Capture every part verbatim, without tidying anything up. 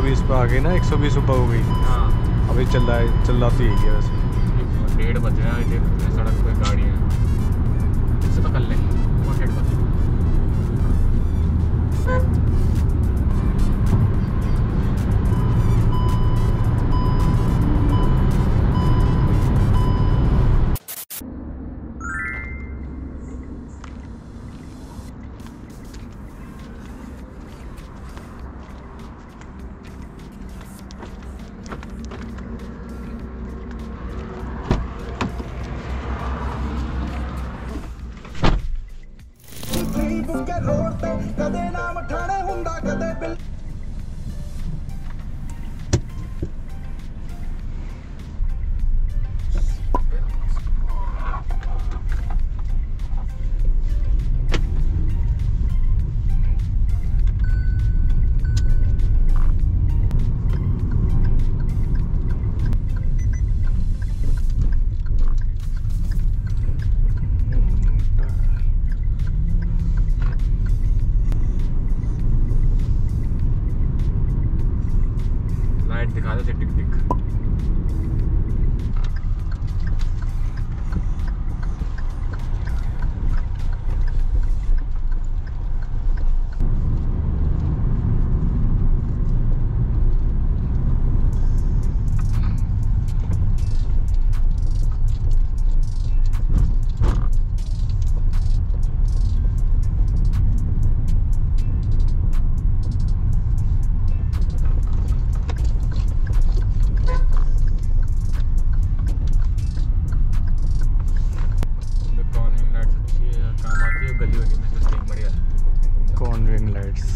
बीस पे आ गई ना, एक सौ बीस ऊपर हो गई। हाँ अभी चल रहा है, चिल्लाती है वैसे। डेढ़ बज रहा है, डेढ़ सड़क पे गाड़ी है, इससे तो कर ले और डेढ़ बज। लाइट दिखा दे टिक टिक। कॉर्नरिंग लाइट्स,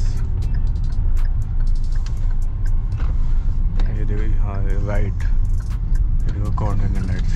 ये देखो, हाँ राइट, ये देखो कॉर्नरिंग लाइट्स।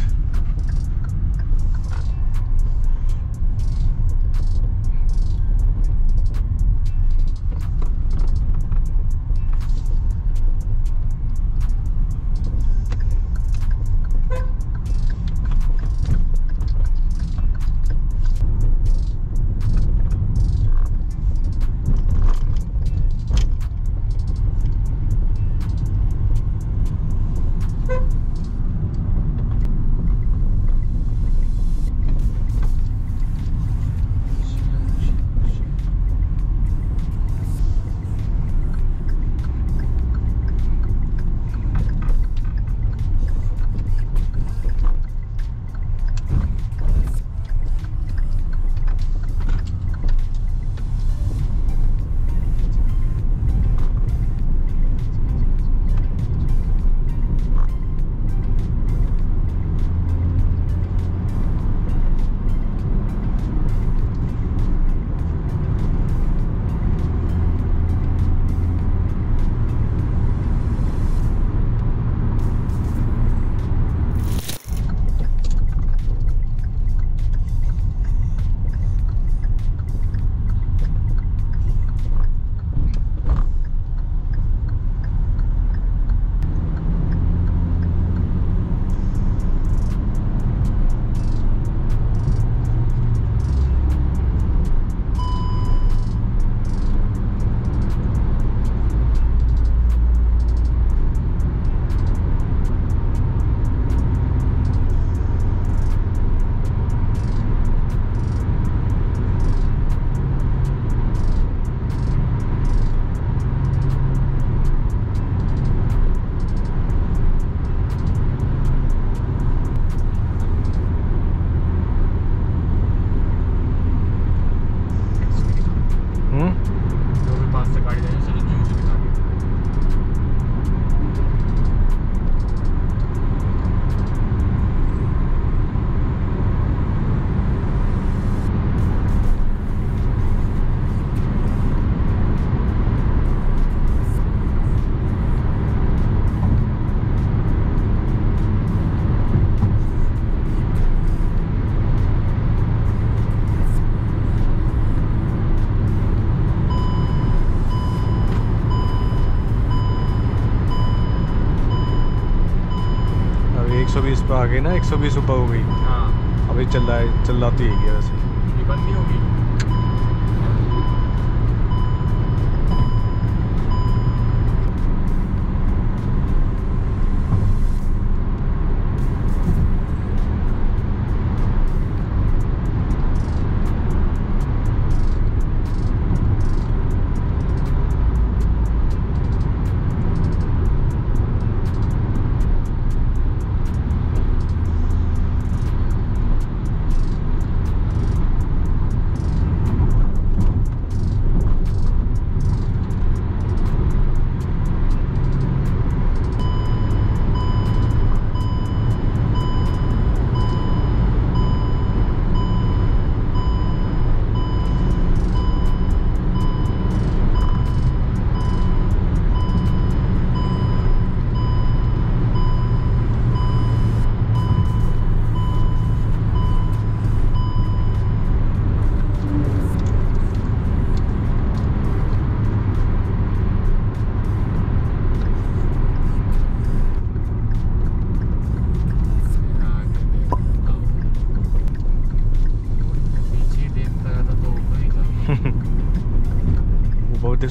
एक सौ बीस पे आ गई ना, एक सौ बीस ऊपर हो गई। हाँ अभी चल रहा है, चिल्लाती है वैसे। ये बंद नहीं होगी।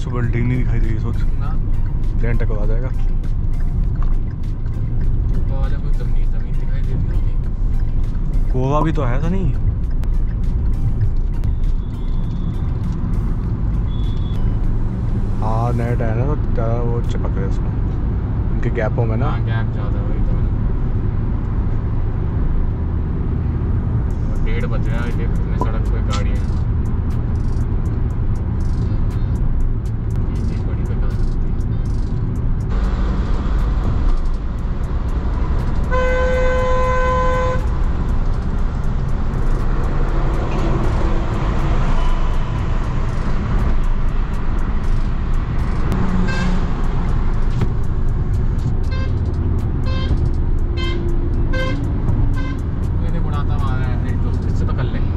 उसको बिल्डिंग नहीं दिखाई देगी, सोच ना प्लेन टकरा जाएगा। ऊपर वाले कोई जमीन जमीन दिखाई दे रही होगी। गोवा भी तो है था नहीं। हाँ नेट है ना, तो ज़्यादा वो चिपक रहे हैं उसमें, उनके गैपों में ना। हाँ गैप ज़्यादा वही तो। डेढ़ बज रहा है, देख कितने सड़क पे गाड़ी है। ये चीज़ बड़ी बेकार लगती है। मैंने बुढ़ाता मारा है, एक दोस्त इससे तो कर ले।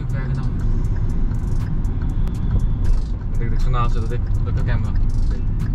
सुना आपसे तो देख, देख कैमरा।